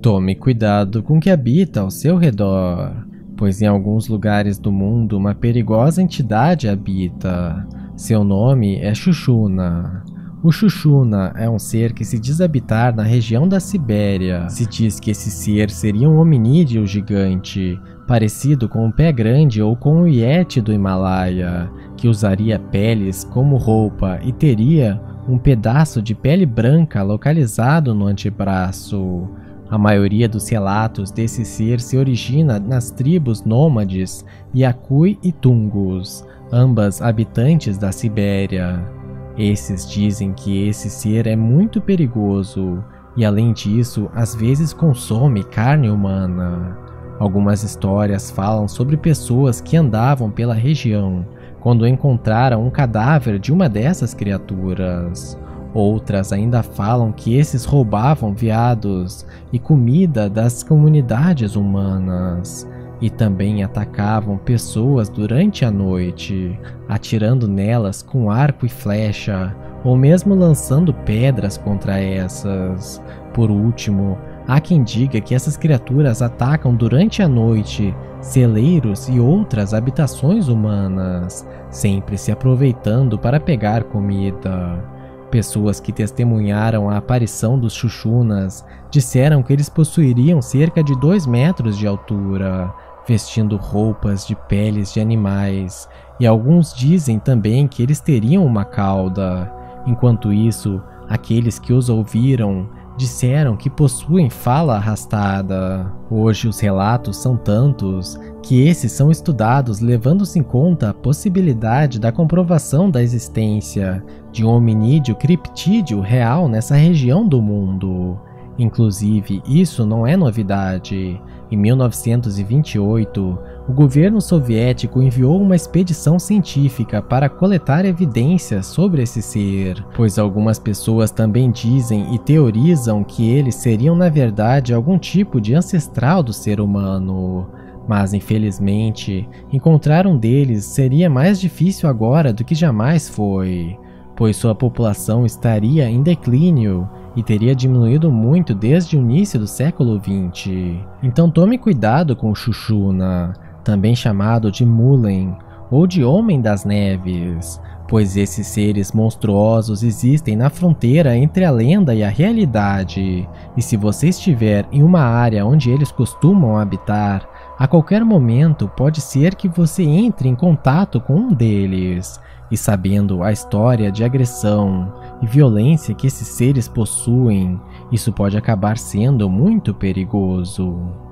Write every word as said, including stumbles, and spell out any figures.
Tome cuidado com o que habita ao seu redor, pois em alguns lugares do mundo uma perigosa entidade habita. Seu nome é Chuchuna. O Chuchuna é um ser que se diz habitar na região da Sibéria. Se diz que esse ser seria um hominídeo gigante, parecido com o pé grande ou com o Yeti do Himalaia, que usaria peles como roupa e teria um pedaço de pele branca localizado no antebraço. A maioria dos relatos desse ser se origina nas tribos nômades Yakui e Tungus, ambas habitantes da Sibéria. Esses dizem que esse ser é muito perigoso e, além disso, às vezes consome carne humana. Algumas histórias falam sobre pessoas que andavam pela região quando encontraram um cadáver de uma dessas criaturas. Outras ainda falam que esses roubavam veados e comida das comunidades humanas. E também atacavam pessoas durante a noite, atirando nelas com arco e flecha, ou mesmo lançando pedras contra essas. Por último, há quem diga que essas criaturas atacam durante a noite celeiros e outras habitações humanas, sempre se aproveitando para pegar comida. Pessoas que testemunharam a aparição dos Chuchunas disseram que eles possuiriam cerca de dois metros de altura, vestindo roupas de peles de animais, e alguns dizem também que eles teriam uma cauda. Enquanto isso, aqueles que os ouviram disseram que possuem fala arrastada. Hoje os relatos são tantos que esses são estudados levando-se em conta a possibilidade da comprovação da existência de um hominídeo criptídeo real nessa região do mundo. Inclusive, isso não é novidade. Em mil novecentos e vinte e oito, o governo soviético enviou uma expedição científica para coletar evidências sobre esse ser, pois algumas pessoas também dizem e teorizam que eles seriam na verdade algum tipo de ancestral do ser humano. Mas infelizmente, encontrar um deles seria mais difícil agora do que jamais foi, pois sua população estaria em declínio e teria diminuído muito desde o início do século vinte. Então tome cuidado com o Chuchuna, também chamado de Mulen ou de Homem das Neves, pois esses seres monstruosos existem na fronteira entre a lenda e a realidade, e se você estiver em uma área onde eles costumam habitar, a qualquer momento pode ser que você entre em contato com um deles. E sabendo a história de agressão e violência que esses seres possuem, isso pode acabar sendo muito perigoso.